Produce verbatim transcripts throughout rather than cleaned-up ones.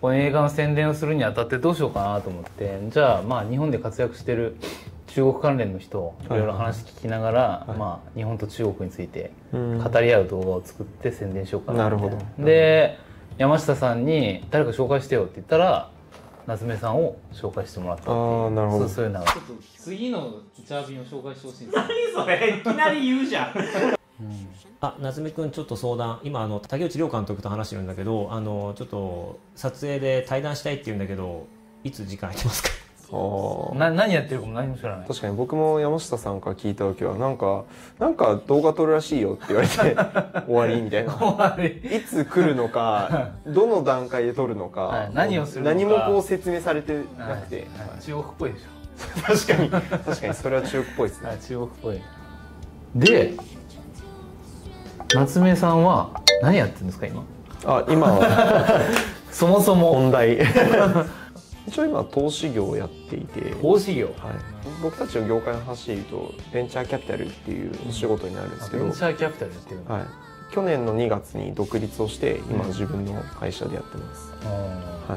この映画の宣伝をするにあたってどうしようかなと思って、じゃあまあ日本で活躍してる中国関連の人いろいろ話聞きながら、はいはい、まあ日本と中国について語り合う動画を作って宣伝しようかな。 なるほど。 で山下さんに誰か紹介してよって言ったら夏目さんを紹介してもらったっていう。 ああなるほど。 そうそういうのが。ちょっと次のチャービンを紹介してほしいんです。 何それいきなり言うじゃん。 うん、あ、夏目くんちょっと相談、今あの竹内涼監督と話してるんだけど、あのちょっと撮影で対談したいって言うんだけど、いつ時間空いてますか？ あな何やってるかも何も知らない。 確かに僕も山下さんから聞いた時はなんかなんか動画撮るらしいよって言われて終わりみたいな。終わり。いつ来るのか、どの段階で撮るのか、はい、 何をするのか何もこう説明されてなくて、はいはい、中国っぽいでしょ。 確かに確かにそれは中国っぽいですね。 はい、中国っぽい。で夏目さんは何やってるんですか今？ あ今はそもそも本題一応今投資業をやっていて、 投資業、はい、 僕たちの業界の話でいうとベンチャーキャピタルっていうお仕事になるんですけど、 ベンチャーキャピタルやってるの、 はい、去年のにがつに独立をして今自分の会社でやってます、うん、はい。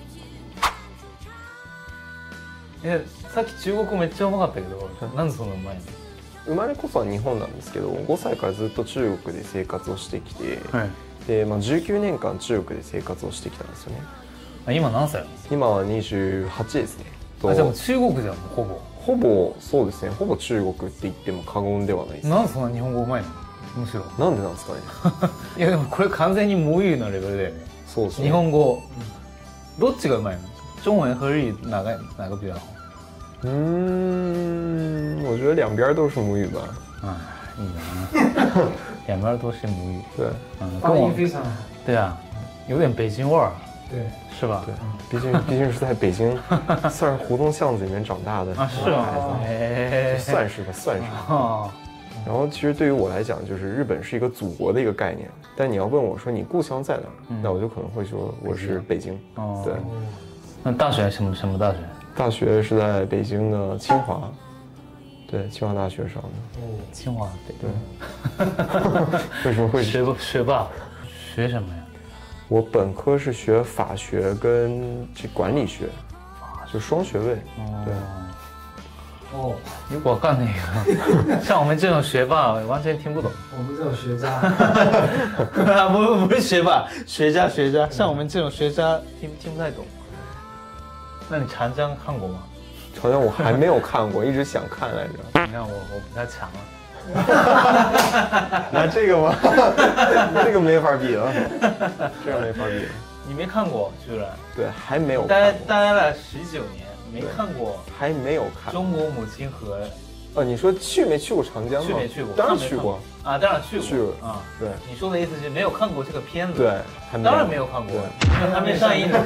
えさっき中国語めっちゃうまかったけど、なんでそんなうまいの？ 生まれこそは日本なんですけど、ごさいからずっと中国で生活をしてきて、はい、でまあ、じゅうきゅうねんかん中国で生活をしてきたんですよね。 あ今何歳？ 今はにじゅうはちですね。 あじゃあもう中国じゃんほぼ。 ほぼそうですね。ほぼ中国って言っても過言ではないです、ね。 なんでそんな日本語うまいの？むしろ。 なんでなんですかね。 いやでもこれ完全に母語のレベルだよね。 そうですね。 日本語、うん、どっちがうまいの？中文和日语哪个哪个比较好？ 嗯，我觉得两边都是母语吧。 啊，いいな。两边都是母语。 对， 嗯， 发音非常好。 对啊，有点北京味儿。 对， 是吧？ 对，毕竟毕竟是在北京，算是胡同巷子里面长大的啊，是吗？哎， 算是吧，算是。哦。然后其实对于我来讲，就是日本是一个祖国的一个概念，但你要问我说你故乡在哪儿，嗯、那我就可能会说我是北京。哦。对。 那大学什么什么大学？ 大学是在北京的清华，对，清华大学上的。 哦，清华对。为什么会学学霸？学什么呀？ 我本科是学法学跟这管理学，就双学位。哦、对。 哦，如果干那个，像我们这种学霸完全听不懂。 我们这种学渣， 不不是学霸，学渣学渣，像我们这种学渣听听不太懂。那你长江看过吗？ 长江我还没有看过，一直想看来着。 你看我我比他强了。 那这个吗？这个没法比了，这样没法比了。 你没看过居然？ 对，还没有看过。 待待了十九年，没看过。 还没有看。 中国母亲河。 哦，你说去没去过长江吗？ 去没去过？ 当然去过啊，当然去过。 去过啊， 对。 你说的意思是没有看过这个片子？ 对， 当然没有看过，因为还没上映呢。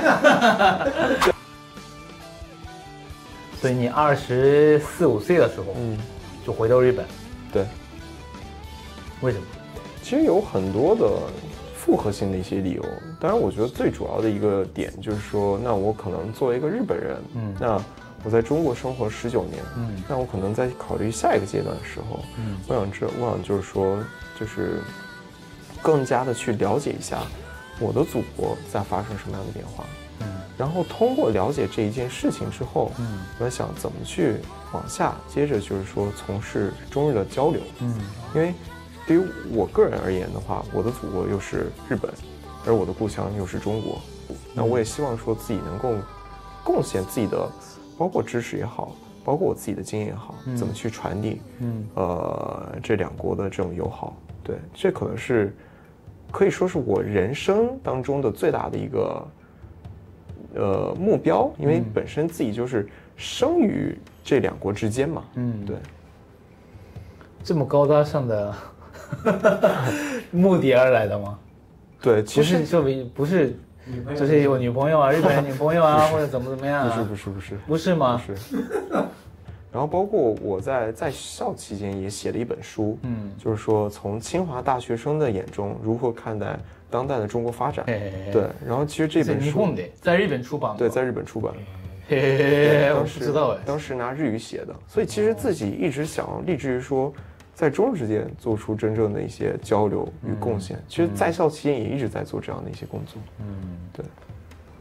所以你二十四五岁的时候，嗯，就回到日本。 对。 为什么？ 其实有很多的复合性的一些理由。当然，我觉得最主要的一个点就是说，那我可能作为一个日本人，嗯，那我在中国生活十九年，嗯，那我可能在考虑下一个阶段的时候，嗯，我想这，我想就是说，就是更加的去了解一下我的祖国在发生什么样的变化。嗯，然后通过了解这一件事情之后，嗯，我在想怎么去往下接着就是说从事中日的交流，嗯，因为对于我个人而言的话，我的祖国又是日本，而我的故乡又是中国，那我也希望说自己能够贡献自己的，包括知识也好，包括我自己的经验也好，嗯、怎么去传递，嗯，呃，这两国的这种友好，对，这可能是可以说是我人生当中的最大的一个。呃，目标，因为本身自己就是生于这两国之间嘛，嗯，对。 这么高大上的目的而来的吗？ 对，其实就不是，就是有女朋友啊，日本人女朋友啊，或者怎么怎么样啊？ 不是不是不是， 不是吗？ 不是。然后包括我在在校期间也写了一本书，嗯，就是说从清华大学生的眼中如何看待当代的中国发展，对。然后其实这本书在日本出版， 对，在日本出版。 嘿，我不知道哎， 当时拿日语写的，所以其实自己一直想立志于说，在中日之间做出真正的一些交流与贡献。其实在校期间也一直在做这样的一些工作，嗯，对。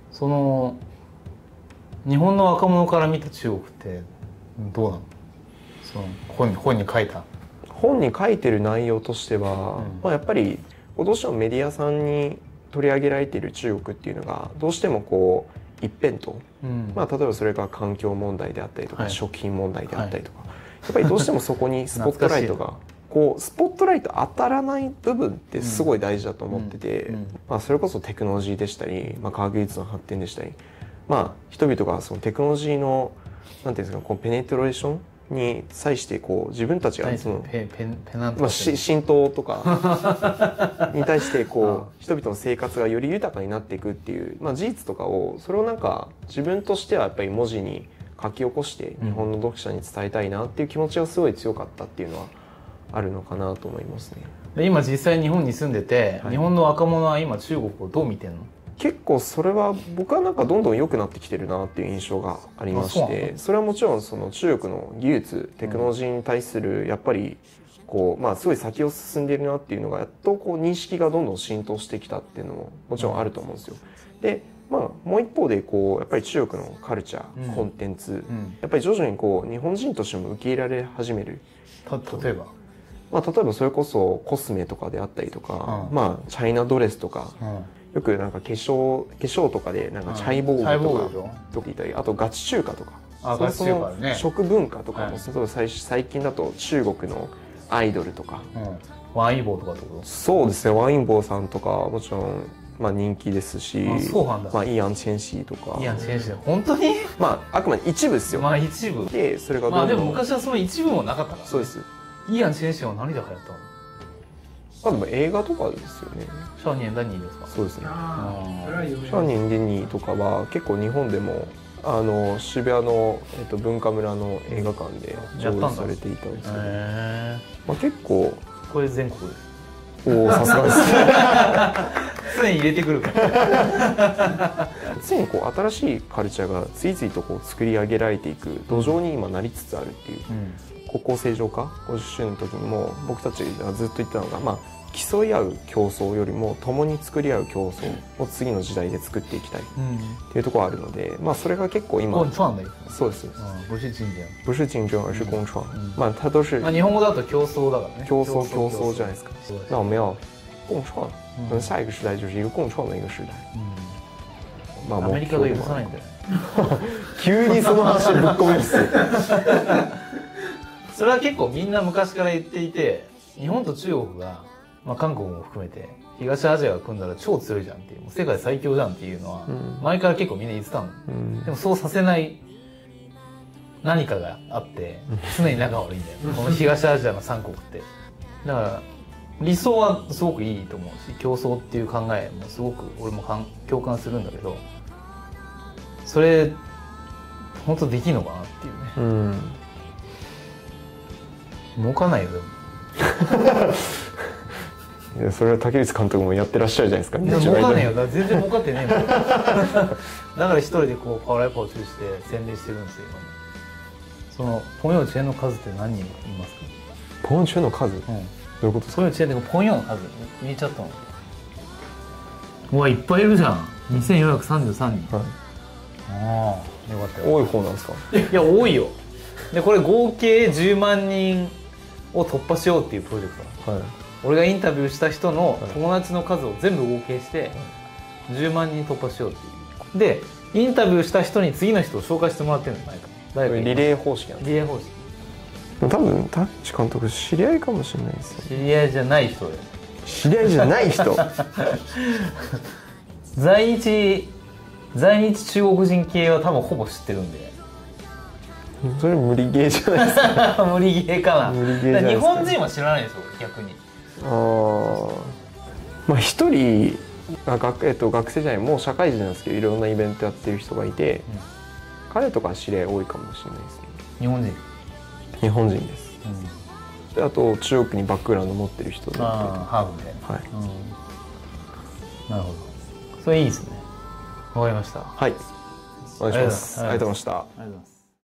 その日本の若者から見た中国ってどうなの？その本本に書いた本に書いてる内容としては、うん、まあ、やっぱりどうしてもメディアさんに取り上げられている中国っていうのがどうしてもこう一辺倒、うん、まあ、例えばそれが環境問題であったりとか、はい、食品問題であったりとか、はい、やっぱりどうしてもそこにスポットライトがこうスポットライト当たらない部分ってすごい大事だと思ってて、うんうん、まあ、それこそテクノロジーでしたり、まあ、科学技術の発展でしたり、まあ、人々がそのテクノロジーのなんていうんですか、こうペネトレーションに際してこう自分たちがそのまあ浸透とかに対してこう人々の生活がより豊かになっていくっていう、まあ、事実とかをそれをなんか自分としてはやっぱり文字に書き起こして日本の読者に伝えたいなっていう気持ちがすごい強かったっていうのはあるのかなと思いますね。 今実際日本に住んでて、はい、日本の若者は今中国をどう見てんの？ 結構それは僕はなんかどんどん良くなってきてるなっていう印象がありまして、それはもちろんその中国の技術テクノロジーに対するやっぱりこうまあすごい先を進んでいるなっていうのがやっとこう認識がどんどん浸透してきたっていうのももちろんあると思うんですよ。で、まあもう一方でこうやっぱり中国のカルチャー、コンテンツ、やっぱり徐々にこう日本人としても受け入れられ始める。 例えば、 まあ例えばそれこそコスメとかであったりとか、まあチャイナドレスとか。よくなんか化粧化粧とかでなんかチャイボーグとかとかいたり、あとガチ中華とか、 あガチ中華ね、 食文化とかもすごい最近だと中国のアイドルとか、 うん、ワインボーとかってこと？ そうですね、ワインボーさんとかもちろんまあ人気ですし、 あそうなんだ、 まあイアン・チェンシーとか、 イアン・チェンシー本当に？ まああくまで一部ですよ。 まあ一部でそれがどんどん、 まあでも昔はその一部もなかったから、ね、 そうです。 イアン・チェンシーは何で流行ったの？ まあでも映画とかですよね。 少年ダニーですか？ そうですね。 少年ダニーとかは結構日本でもあの渋谷の、えっと、文化村の映画館で上映されていたんですけど、まあ、結構これ全国です。 おお、さすがです常に入れてくるから常にこう新しいカルチャーが次々とこう作り上げられていく土壌に今なりつつあるっていう、うん、国交正常化ごじゅっしゅうねんの時にも僕たちがずっと言ってたのが、まあ、競い合う競争よりも共に作り合う競争を次の時代で作っていきたいっていうところがあるので、まあ、それが結構今そうです。 不是競争不是競争而是共創、まあ它都是、 まあ、日本語だと競争だからね、 競争競争じゃないですか。那我们要共創、可能下一个时代就是一个共創の一个時代、 まあアメリカが許さないんだよ急にその話ぶっ込みますそれは結構みんな昔から言っていて、日本と中国が、まあ、韓国も含めて東アジアが組んだら超強いじゃんっていう、世界最強じゃんっていうのは、うん、前から結構みんな言ってたの、うん、でもそうさせない何かがあって常に仲悪いんだよこの東アジアのさん国ってだから理想はすごくいいと思うし、競争っていう考えもすごく俺も共感するんだけど、それ本当できんのかなっていうね、うん、儲かないよでもいやそれは竹内監督もやってらっしゃるじゃないですか。 いや儲かんねえよ、だ全然儲かってねえもんだから一人でこうパワーライパーを中して宣伝してるんですよ今も。そのポンヨーチェンの数って何人いますか？ ポンヨーチェンの数、うん、どういうことですか？ ポンヨーチェンってポンヨーの数見えちゃったの。うわいっぱいいるじゃん、にせんよんひゃくさんじゅうさんにん、はい、ああよかったよ。 多い方なんですか？ いや多いよ。でこれ合計じゅうまんにんを突破しようっていうプロジェクトだ、はい、俺がインタビューした人の友達の数を全部合計してじゅうまんにん突破しようっていうで、インタビューした人に次の人を紹介してもらってるんじゃないか。 リレー方式なんです。 リレー方式。 多分田口監督知り合いかもしれないですよ。 知り合いじゃない人で。 知り合いじゃない人在日在日中国人系は多分ほぼ知ってるんで。 それ無理ゲーじゃないですか無理ゲーかな。 無理ゲーじゃないですか。 日本人は知らないですよ逆に。 ああまあ一人が学、えっと、学生じゃないもう社会人なんですけどいろんなイベントやってる人がいて、うん、彼とか知り合い多いかもしれないですね。 日本人日本人です、うん、であと中国にバックグラウンド持ってる人だったりとか。 ハーフみたいな、はい、うん、なるほど。それいいですね。わかりました。 はいお願いします。ありがとうございました。 ありがとうございます。